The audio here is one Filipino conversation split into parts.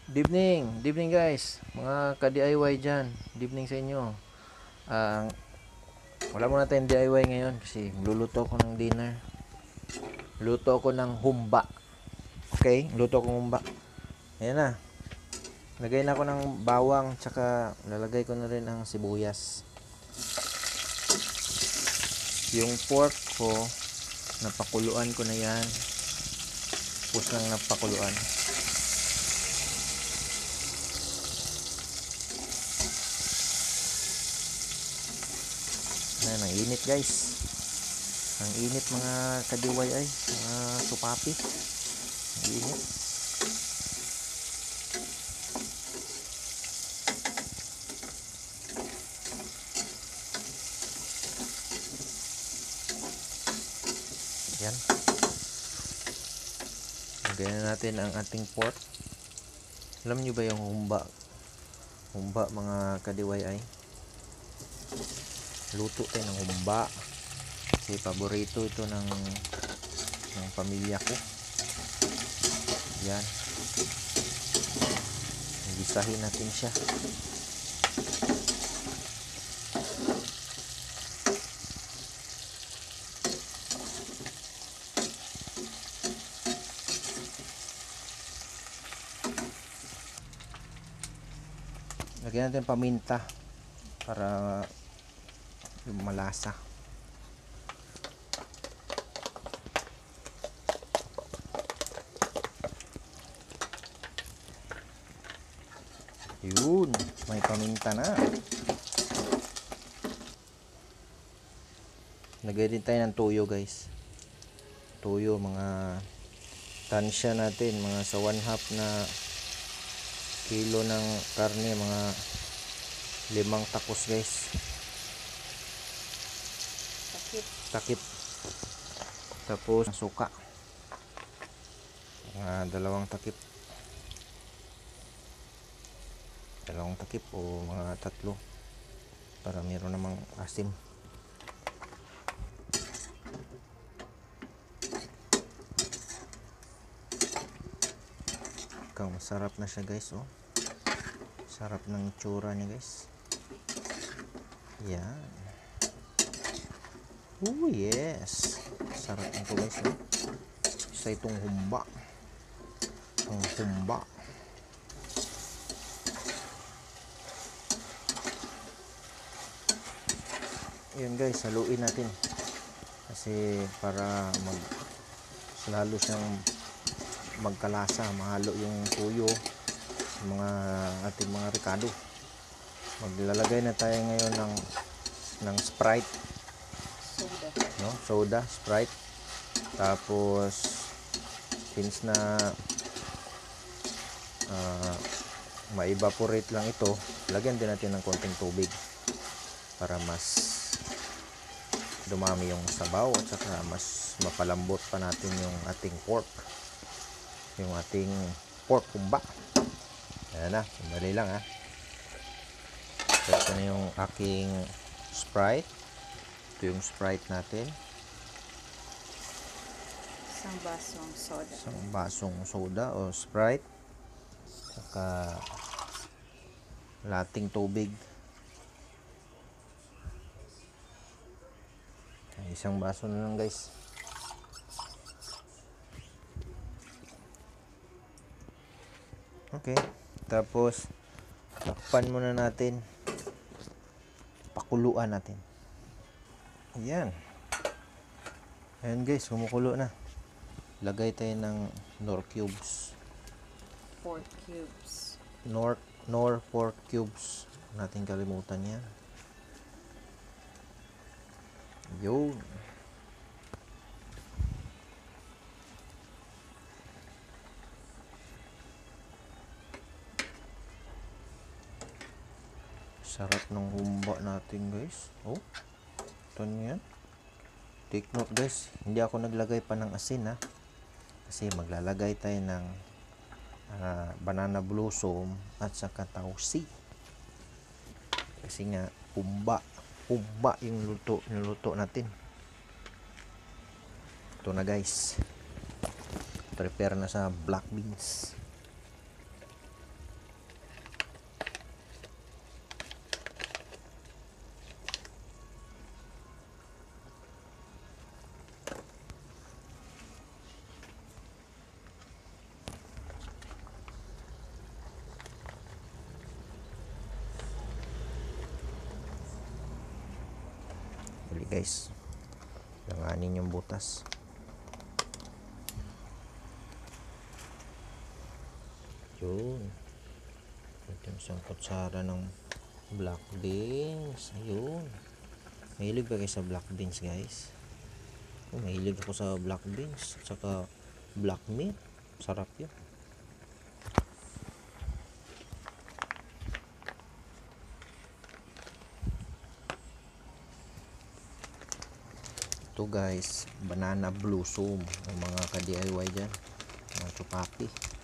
Good evening guys, mga ka-DIY dyan. Good evening sa inyo. Ah, wala muna tayong DIY ngayon kasi luluto ko ng dinner. Luto ko ng humba. Okay, luto ko ng humba. Ayan na. Lagay na ako ng bawang, tsaka lalagay ko na rin ang sibuyas. Yung pork ko, napakuluan ko na yan. Pus lang napakuluan. Ayan, ang init guys. Ang init mga ka-DIY, mga supapi. Ang init. Yan. Lagyan na natin ang ating pork. Alam nyo ba yung humba? Humba mga ka-DIY. Luto tayo ng humba. Kasi paborito ito ng pamilya ko. Yan. Gisahin natin siya. Lagyan natin paminta para yung malasa. Yun, may paminta na. Lagay din tayo ng tuyo guys. Tuyo, mga tansya natin, mga sa 1/2 na kilo ng karne, mga 5 takos guys. Takip. Tapos suka, mga 2 takip. 2 takip o mga 3 para meron namang asim. Masarap na siya guys, oh. Sarap ng itsura niya guys. Yan. Oh yes. Sarap nito guys, oh. Isa itong humba. Ang humba. Yan guys, haluin natin. Kasi para lalo siyang magkalasa, mahalo yung tuyo, mga ating mga ricado. Maglalagay na tayo ngayon ng Sprite, no? Soda, Sprite. Tapos since na ma-evaporate lang ito, lagyan din natin ng konting tubig para mas dumami yung sabaw at saka mas mapalambot pa natin yung ating pork. Yung ating pork humba. Ayan na, sandali lang ha. Ito na yung aking Sprite. Ito yung Sprite natin. Isang basong soda. Isang basong soda o Sprite. Saka lating tubig. Isang baso na lang guys. Okay, tapos takpan muna natin, pakuluan natin. Ayan. Ayan guys, kumukulo na. Lagay tayo ng Knorr cubes. 4 cubes. Knorr 4 cubes. Natin kalimutan yan. Yun. Sarap ng humba natin guys. Oh, ito yan. Take note guys, hindi ako naglagay pa ng asin ha. Kasi maglalagay tayo ng banana blossom at saka tausi. Kasi nga humba yung niluto natin. Ito na guys. Prepare na sa black beans. guys. Langanin yung butas. Yun. Ito yung isang kutsara ng black beans. Ayun. Mahilig ba kayo sa black beans, guys? Mahilig ako sa black beans. Saka black meat. Sarap yun. Ito guys, banana blossom. Ang mga ka-DIY dyan. Mga chupapi.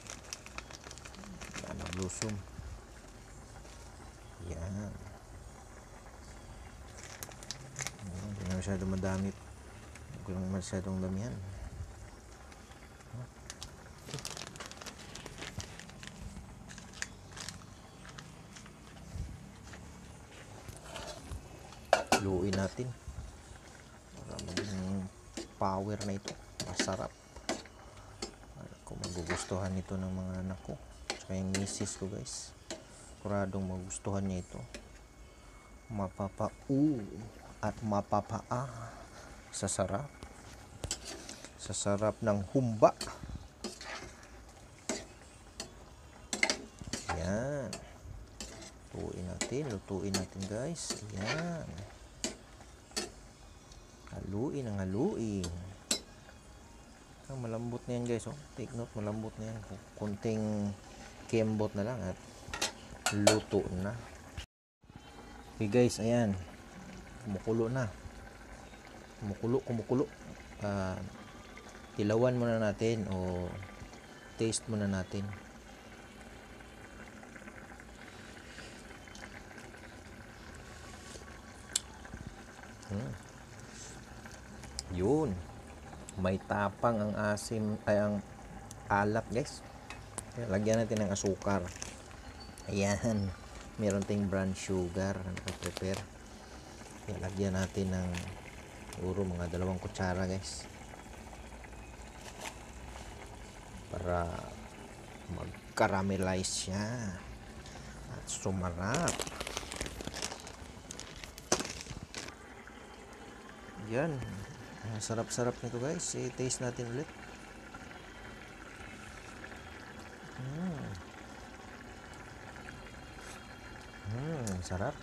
Banana blossom. Yan. Hindi na masyadong madami. Huwag ko lang masyadong damihan. Luuin natin. Para maging power na ito. Masarap. Kung magugustuhan ito ng mga anak ko. Tsaka yung misis ko guys. Kuradong magustuhan niya ito. Mapapa-u at mapapa-a sa sarap. Sa sarap ng humba. Yan. Lutuin natin guys. Yan. Haluin ang haluin. Malambot na yan guys. Take note, malambot na yan. Kunting kembot na lang at luto na. Okay guys, ayan. Kumukulo na. Kumukulo. Tilawan muna natin o taste muna natin. Yun. May tapang ang asim, ay ang alat guys. Lagyan natin ng asukar. Ayan. Meron tayong brown sugar na prepare. Lagyan natin ng siguro mga 2 kutsara guys. Para mag-caramelize siya. At sumarap. Yan. Sarap-sarap nito guys. I-taste natin ulit. Sarap.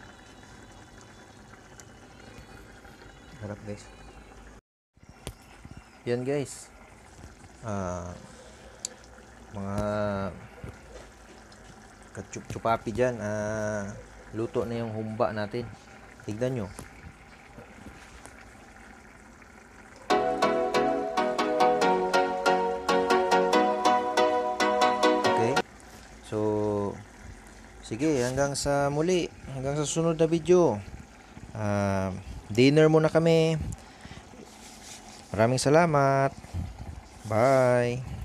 Sarap guys. Yan guys. Mga kachup-chupapi dyan. Luto na yung humba natin. Tignan nyo. So, sige, hanggang sa muli. Hanggang sa sunod na video. Dinner muna kami. Maraming salamat. Bye.